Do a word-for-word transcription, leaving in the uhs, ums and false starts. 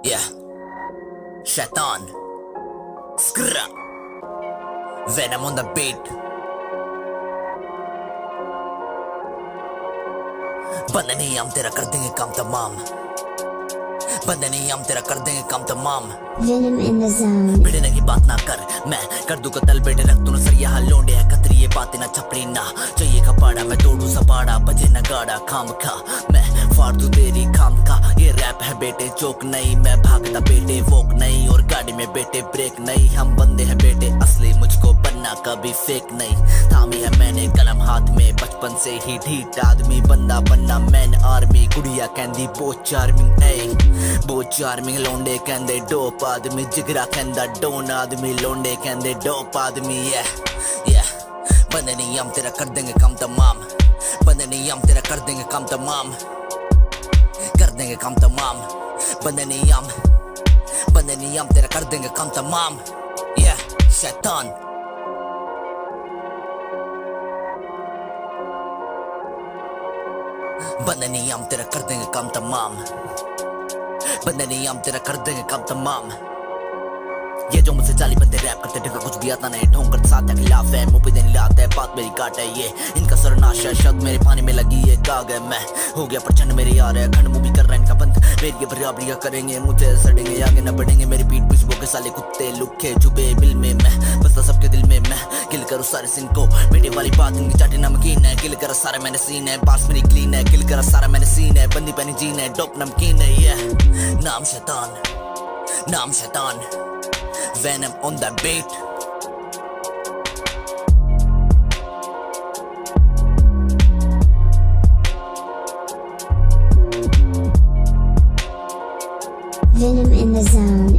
Yeah, शैतान, Skra, Venom on the beat. बंदे नहीं आम तेरा कर देंगे काम तमाम, बंदे नहीं आम तेरा कर देंगे काम तमाम. Venom in the zone. बिड़ने की बात ना कर, मैं कर दूं कतल बेटे रख तू नजर यहाँ लोंडे है कतरी ये बातें ना छपरी ना. चाहिए कबाड़ा मैं तोड़ू सपाड़ा बजे न गाड़ा खाम खा मैं फाड़ दूं तेरी खाम खा. ये रैप है बेटे जोक नहीं, मैं भागता बेटे वोक नहीं और गाड़ी में बेटे ब्रेक नहीं. हम बंदे हैं बेटे असली, मुझको बनना कभी फेक नहीं. थामी है मैंने कलम हाथ में बचपन से ही ढीठ आदमी. बंदा बनना मैन आर्मी, गुड़िया कहंदी बहुत चार्मिंग ऐ बहुत चार्मिंग. लोंडे कहंदे डोप आदमी, जिगरा कहंदा डोन आदमी. लोंडे कहंदे डोप आदमी. yeah yeah बंदे नहीं हम तेरा कर देंगे काम तमाम, बंदे नहीं हम तेरा कर देंगे काम तमाम, कर देंगे काम तमाम. बंदे नहीं हम बंदे नहीं हम तेरा कर देंगे काम तमाम. yeah शैतान, बंदे नहीं हम तेरा कर देंगे काम तमाम, बंदे नहीं हम तेरा कर देंगे काम तमाम. ये जो मुझसे चाली बंदे रैप करते ढका कुछ भी आता नहीं, ढोंग कर साथ खिलाफ है मुंह पे देने लाता है बात मेरी काट है. ये इनका सरनाश है शब्द मेरे पानी में लगी है काग है. मैं हो गया प्रचंड मेरे यार है खंड मूवी कर रहा है इनका बंद. मेरी ये बराबरियां करेंगे मुझे सड़ेंगे आगे न बढ़ेंगे. मेरी पीठ पीछे वो के साले कुत्ते लुखे छुपे बिल में. मैं बसता सबके दिल में, मैं किल करूँ सारे सिन को. मेरी वाली बात इनकी चाटी नमकीन है, किल करा सारा मैंने सीन है. बात मेरी क्लीन है, किल करा सारा मैंने सीन है. बंदी पहनी जीन है, डोप नमकीन है. ये नाम शैतान, नाम शैतान. Venom on the beat. Venom in the zone.